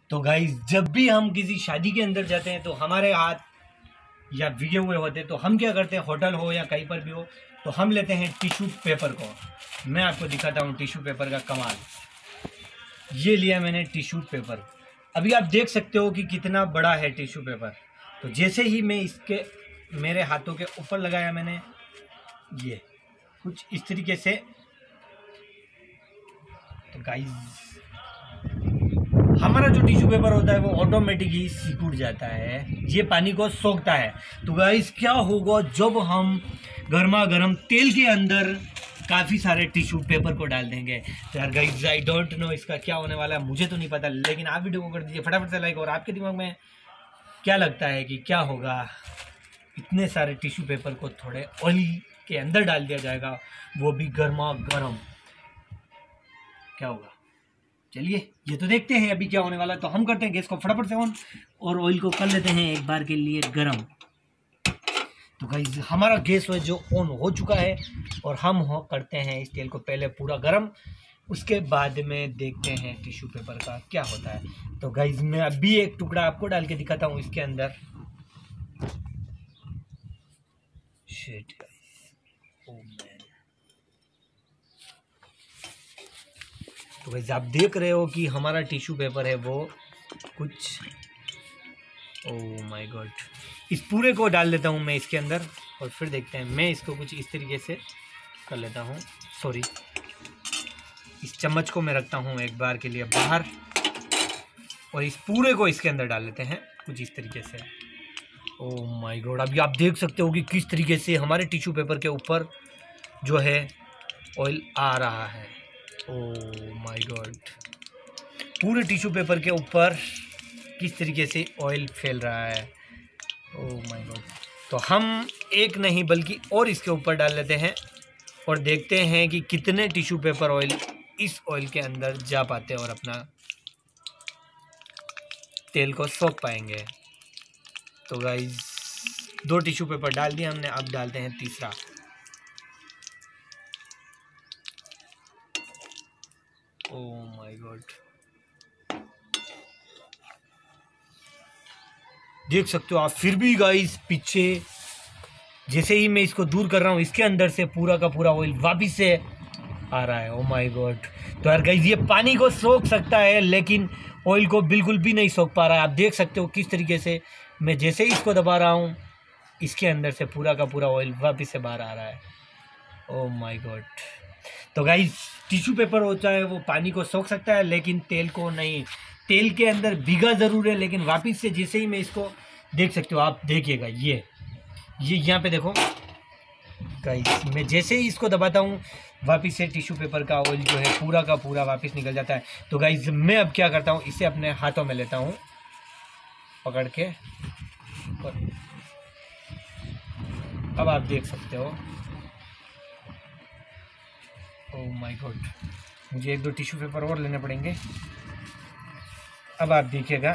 तो गाइस जब भी हम किसी शादी के अंदर जाते हैं तो हमारे हाथ या भीगे हुए होते हैं, तो हम क्या करते हैं, होटल हो या कहीं पर भी हो, तो हम लेते हैं टिश्यू पेपर को। मैं आपको दिखाता हूँ टिश्यू पेपर का कमाल। ये लिया मैंने टिश्यू पेपर। अभी आप देख सकते हो कि कितना बड़ा है टिश्यू पेपर। तो जैसे ही मैं इसके मेरे हाथों के ऊपर लगाया मैंने, ये कुछ इस तरीके से, तो गाइस हमारा जो टिश्यू पेपर होता है वो ऑटोमेटिक ही सिकुड़ जाता है, ये पानी को सोखता है। तो गाइस क्या होगा जब हम गर्मा गर्म तेल के अंदर काफ़ी सारे टिश्यू पेपर को डाल देंगे। तो यार गाइस आई डोंट नो इसका क्या होने वाला है, मुझे तो नहीं पता, लेकिन आप वीडियो को कर दीजिए फटाफट से लाइक। और आपके दिमाग में क्या लगता है कि क्या होगा, इतने सारे टिश्यू पेपर को थोड़े ऑयल के अंदर डाल दिया जाएगा, वो भी गर्मा गर्म, क्या होगा? चलिए ये तो देखते हैं अभी क्या होने वाला है। तो हम करते हैं गैस को फटाफट से ऑन और ऑयल को कर लेते हैं एक बार के लिए गरम। तो गाइस हमारा गैस जो ऑन हो चुका है और हम करते हैं इस तेल को पहले पूरा गरम, उसके बाद में देखते हैं टिश्यू पेपर का क्या होता है। तो गाइस मैं अभी एक टुकड़ा आपको डाल के दिखाता हूँ इसके अंदर। Shit guys, oh man. तो गाइस आप देख रहे हो कि हमारा टिश्यू पेपर है वो कुछ, ओह माय गॉड। इस पूरे को डाल देता हूँ मैं इसके अंदर और फिर देखते हैं। मैं इसको कुछ इस तरीके से कर लेता हूँ, सॉरी इस चम्मच को मैं रखता हूँ एक बार के लिए बाहर और इस पूरे को इसके अंदर डाल लेते हैं कुछ इस तरीके से। ओह माय गॉड, अभी आप देख सकते हो कि किस तरीके से हमारे टिश्यू पेपर के ऊपर जो है ऑयल आ रहा है। ओह माय गॉड, पूरे टिश्यू पेपर के ऊपर किस तरीके से ऑयल फैल रहा है। Oh my God. तो हम एक नहीं बल्कि और इसके ऊपर डाल लेते हैं और देखते हैं कि कितने टिश्यू पेपर ऑयल इस ऑयल के अंदर जा पाते हैं और अपना तेल को सोख पाएंगे। तो गाइस 2 टिश्यू पेपर डाल दिए हमने, अब डालते हैं तीसरा। ओह माय गॉड, देख सकते हो आप। फिर भी गाइस पीछे जैसे ही मैं इसको दूर कर रहा हूँ, इसके अंदर से पूरा का पूरा ऑयल वापिस से आ रहा है। Oh my God. तो यार गाइस ये पानी को सोख सकता है लेकिन ऑयल को बिल्कुल भी नहीं सोख पा रहा है। आप देख सकते हो किस तरीके से मैं जैसे ही इसको दबा रहा हूँ, इसके अंदर से पूरा का पूरा ऑयल वापिस से बाहर आ रहा है। Oh my God. तो गाइस टिश्यू पेपर होता है वो पानी को सोख सकता है लेकिन तेल को नहीं। तेल के अंदर भीगा ज़रूर है लेकिन वापस से जैसे ही मैं इसको, देख सकते हो आप, देखिएगा ये यहाँ पे देखो गाइस, मैं जैसे ही इसको दबाता हूँ वापस से टिश्यू पेपर का ऑयल जो है पूरा का पूरा वापस निकल जाता है। तो गाइस मैं अब क्या करता हूँ, इसे अपने हाथों में लेता हूँ पकड़ के और अब आप देख सकते हो। ओह माय गॉड, मुझे 1-2 टिश्यू पेपर और लेने पड़ेंगे। अब आप देखिएगा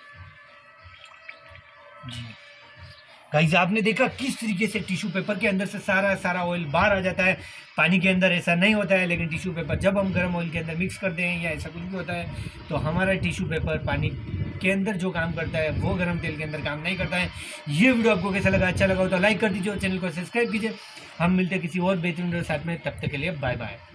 जी गाइस, आपने देखा किस तरीके से टिश्यू पेपर के अंदर से सारा ऑयल बाहर आ जाता है। पानी के अंदर ऐसा नहीं होता है, लेकिन टिश्यू पेपर जब हम गर्म ऑयल के अंदर मिक्स करते हैं या ऐसा कुछ भी होता है तो हमारा टिश्यू पेपर पानी के अंदर जो काम करता है वो गर्म तेल के अंदर काम नहीं करता है। ये वीडियो आपको कैसा लगा, अच्छा लगा हो तो लाइक कर दीजिए और चैनल को सब्सक्राइब कीजिए। हम मिलते हैं किसी और बेहतरीन वीडियो के साथ में, तब तक के लिए बाय बाय।